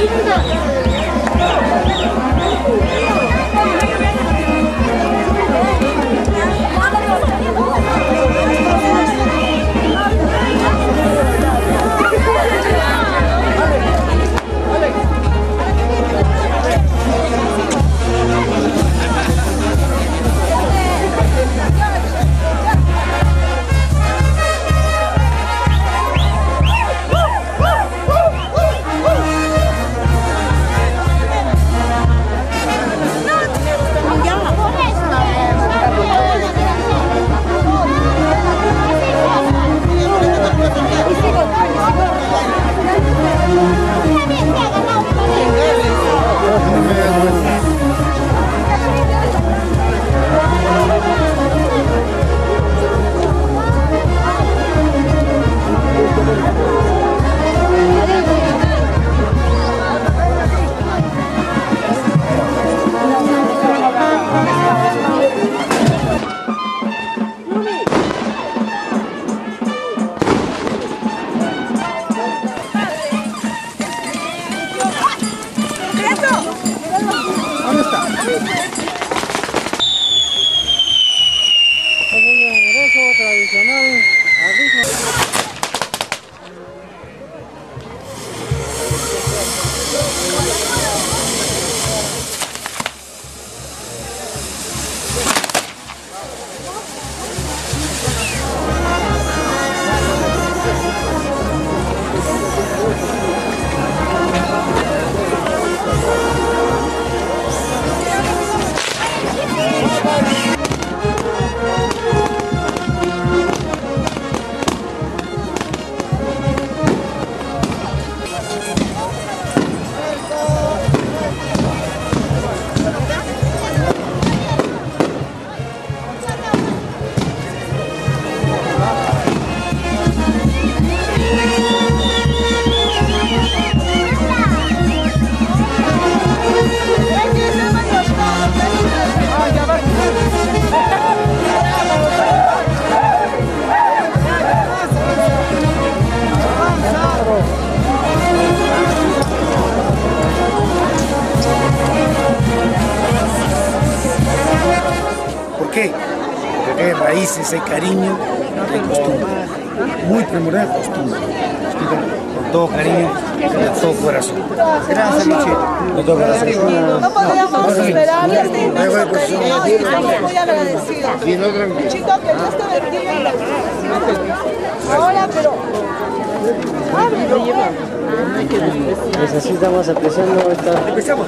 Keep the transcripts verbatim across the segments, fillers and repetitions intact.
¿Por qué? Porque hay raíces, hay cariño, hay costumbre. Muy primordial costumbre. Con todo cariño, con todo corazón. Gracias, Michito. Con todo corazón. No podíamos esperar. Estoy muy agradecido. Michito, que Dios te bendiga. Ahora, pero... Pues así estamos apreciando esta... Empezamos.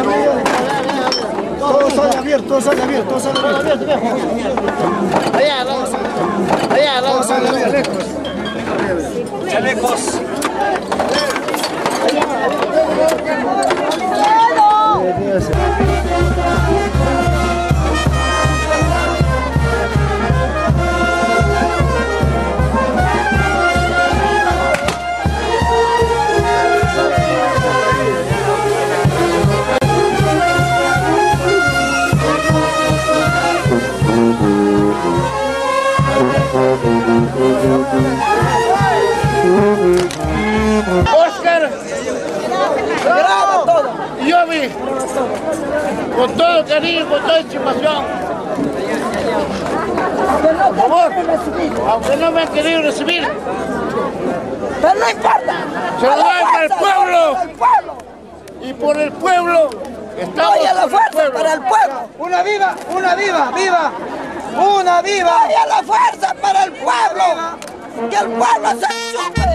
Todos salen abiertos, todos salen abiertos, todos salen abiertos. Allá, vamos. Allá, vamos. Todos salen abiertos. Chalecos. Oscar, graba todo. Y yo vi, con todo cariño, con toda estimación. Por favor, aunque no me han querido recibir, pero no importa. se lo doy para el pueblo. Y por el pueblo estamos. Oye, la fuerza para el pueblo. Una viva, una viva, viva. Una viva. Oye, la fuerza para el pueblo. Que el pueblo se chupe.